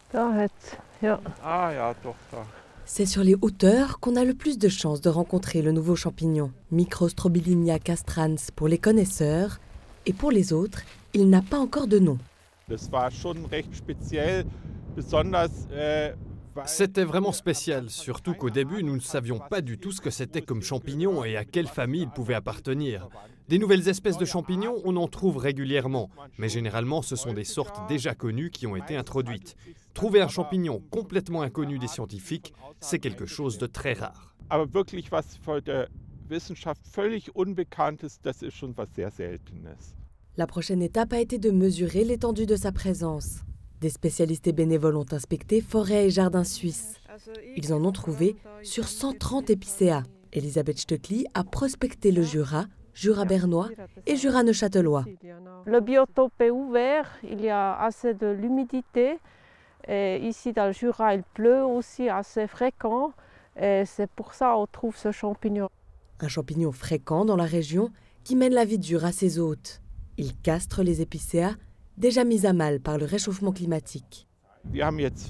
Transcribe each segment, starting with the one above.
C'est sur les hauteurs qu'on a le plus de chances de rencontrer le nouveau champignon. Microstrobilinea castrans pour les connaisseurs, et pour les autres, il n'a pas encore de nom. C'était vraiment spécial, surtout qu'au début, nous ne savions pas du tout ce que c'était comme champignon et à quelle famille il pouvait appartenir. Des nouvelles espèces de champignons, on en trouve régulièrement, mais généralement, ce sont des sortes déjà connues qui ont été introduites. Trouver un champignon complètement inconnu des scientifiques, c'est quelque chose de très rare. La prochaine étape a été de mesurer l'étendue de sa présence. Des spécialistes et bénévoles ont inspecté forêts et jardins suisses. Ils en ont trouvé sur 130 épicéas. Elisabeth Stöckli a prospecté le Jura, Jura bernois et Jura neuchâtelois. Le biotope est ouvert, il y a assez de l'humidité. Et ici dans le Jura, il pleut aussi assez fréquent. Et c'est pour ça qu'on trouve ce champignon. Un champignon fréquent dans la région qui mène la vie dure à ses hôtes. Il castre les épicéas déjà mis à mal par le réchauffement climatique. Nous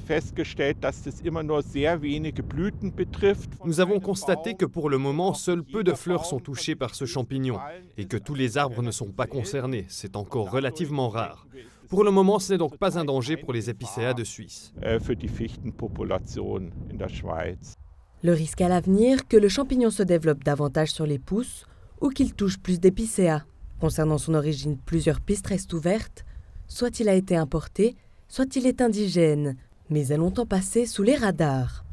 avons constaté que pour le moment, seuls peu de fleurs sont touchées par ce champignon et que tous les arbres ne sont pas concernés. C'est encore relativement rare. Pour le moment, ce n'est donc pas un danger pour les épicéas de Suisse. Le risque à l'avenir, que le champignon se développe davantage sur les pousses ou qu'il touche plus d'épicéas. Concernant son origine, plusieurs pistes restent ouvertes. Soit il a été importé, soit il est indigène, mais a longtemps passé sous les radars.